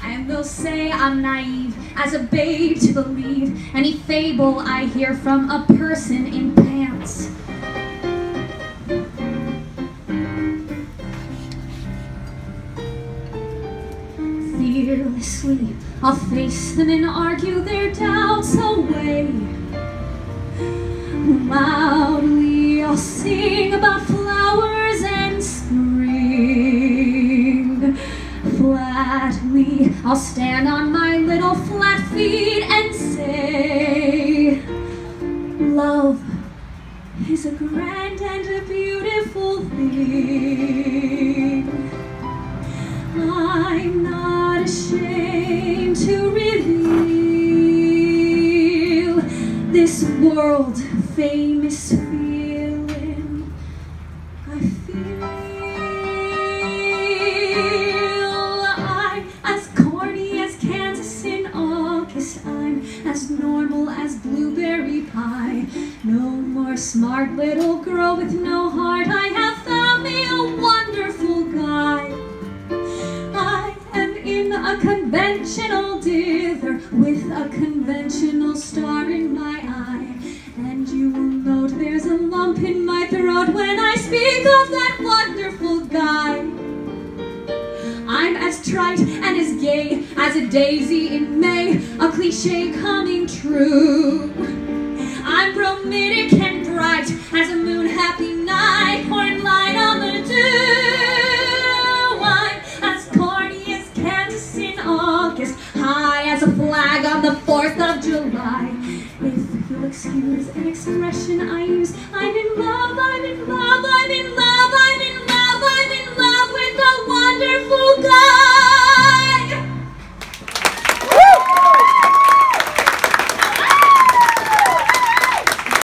And they'll say I'm naive as a babe to believe any fable I hear from a person in pants. Fearlessly, I'll face them and argue their doubts away. Loudly, I'll sing about flowers and spring. Flatly, I'll stand on my little flat feet and say, love is a grand and a beautiful thing. I'm not ashamed to reveal this world-famous feeling I feel. I'm as corny as Kansas in August. I'm as normal as blueberry pie. No more smart little girl with no heart. I have found me a wonderful guy. In a conventional dither with a conventional star in my eye. And you will note there's a lump in my throat when I speak of that wonderful guy. I'm as trite and as gay as a daisy in May, a cliche coming true. I'm bromidic and bright as a moon-happy night, pouring light on the dew. August, high as a flag on the 4th of July. If you'll excuse an expression I use, I'm in love, I'm in love, I'm in love.